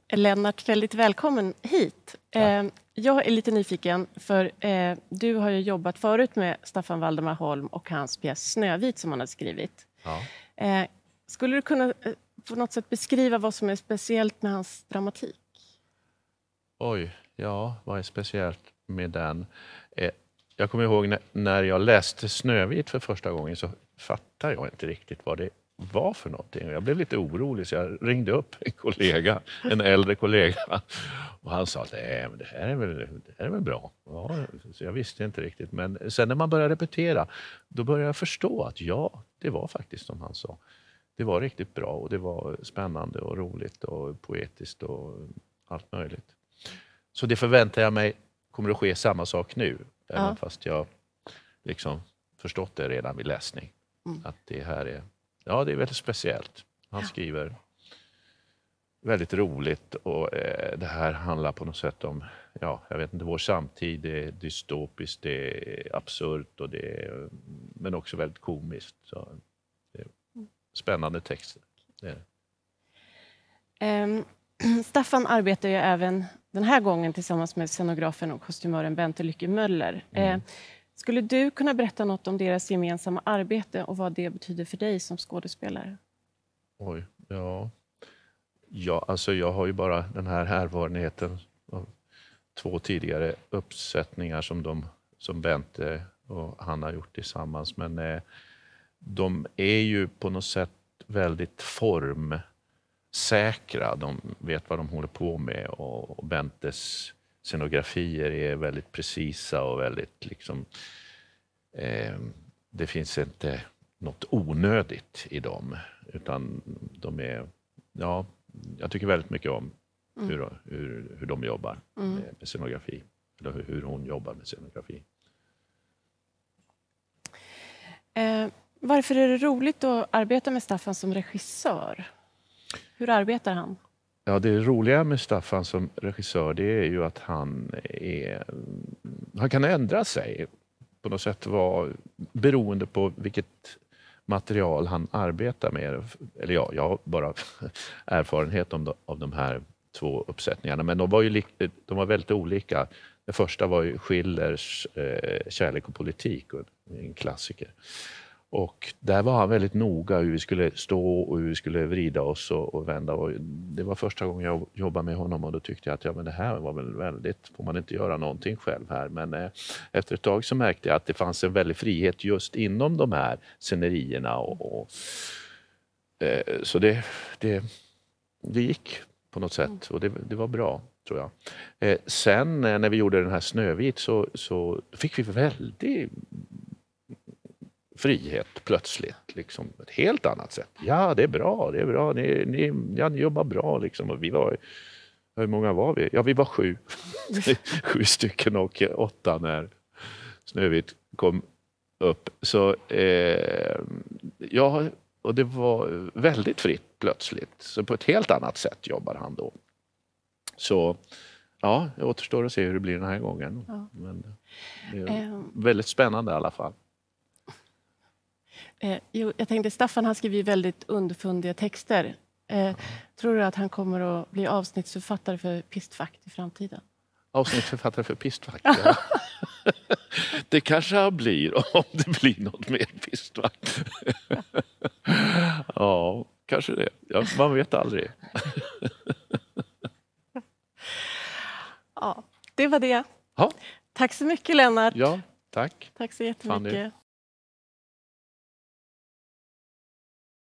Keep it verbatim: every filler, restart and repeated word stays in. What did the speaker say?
Lennart, väldigt välkommen hit. Eh, Tack. jag är lite nyfiken, för eh, du har ju jobbat förut med Staffan Valdemar Holm och hans pjäs Snövit som han har skrivit. Ja. Eh, skulle du kunna eh, på något sätt beskriva vad som är speciellt med hans dramatik? Oj, ja, vad är speciellt med den? Eh, jag kommer ihåg när, när jag läste Snövit för första gången så fattade jag inte riktigt vad det var för någonting. Jag blev lite orolig så jag ringde upp en kollega, en äldre kollega. Och han sa att det, det, här är väl, det här är väl bra. Ja, så jag visste inte riktigt. Men sen när man började repetera, då började jag förstå att ja, det var faktiskt som han sa. Det var riktigt bra och det var spännande och roligt och poetiskt och allt möjligt. Så det förväntar jag mig kommer att ske samma sak nu. Ja. Även fast jag liksom förstått det redan vid läsning. Mm. Att det här är, ja, det är väldigt speciellt. Han ja. skriver väldigt roligt och eh, det här handlar på något sätt om, ja, jag vet inte, vår samtid. Det är dystopiskt, det är absurt och det är, men också väldigt komiskt. Så det är spännande texter. Det är det. Um. Staffan arbetar ju även den här gången tillsammans med scenografen och kostymören Bente Lycke Möller. Mm. Eh, skulle du kunna berätta något om deras gemensamma arbete och vad det betyder för dig som skådespelare? Oj, ja. Ja, alltså jag har ju bara den här erfarenheten av två tidigare uppsättningar som, de, som Bente och han har gjort tillsammans. Men eh, de är ju på något sätt väldigt form... säkra, de vet vad de håller på med och, och Bentes scenografier är väldigt precisa och väldigt liksom eh, det finns inte något onödigt i dem utan de är, ja, jag tycker väldigt mycket om mm. hur, hur, hur de jobbar mm. med, med scenografi eller hur, hur hon jobbar med scenografi. Eh, varför är det roligt att arbeta med Staffan som regissör? Hur arbetar han? Ja, det roliga med Staffan som regissör, det är ju att han är, han kan ändra sig på något sätt var, beroende på vilket material han arbetar med. Eller ja, jag har bara erfarenhet om de, av de här två uppsättningarna, men de var ju de var väldigt olika. Det första var ju Schillers eh, Kärlek och politik, en klassiker. Och där var han väldigt noga hur vi skulle stå och hur vi skulle vrida oss och, och vända. Och det var första gången jag jobbade med honom och då tyckte jag att ja, men det här var väl väldigt, får man inte göra någonting själv här. Men eh, efter ett tag så märkte jag att det fanns en väldig frihet just inom de här scenerierna. Och, och, eh, så det, det, det gick på något sätt och det, det var bra, tror jag. Eh, sen eh, när vi gjorde den här Snövit så, så fick vi väldigt... frihet plötsligt, liksom ett helt annat sätt. Ja, det är bra, det är bra, ni, ni, ja, ni jobbar bra liksom. Och vi var, hur många var vi? Ja, vi var sju. sju stycken och åtta när Snövit kom upp. Så eh, ja, och det var väldigt fritt plötsligt. Så på ett helt annat sätt jobbar han då. Så ja, det återstår att se hur det blir den här gången. Ja. Men det är väldigt spännande i alla fall. Eh, jo, jag tänkte, Staffan han skriver väldigt underfundiga texter. Eh, tror du att han kommer att bli avsnittsförfattare för Pistfakt i framtiden? Avsnittsförfattare för Pistfakt, ja. Det kanske han blir om det blir något mer Pistfakt. Ja, kanske det. Ja, man vet aldrig. Ja, det var det. Ja. Tack så mycket, Lennart. Ja, tack. Tack så jättemycket. Fanny.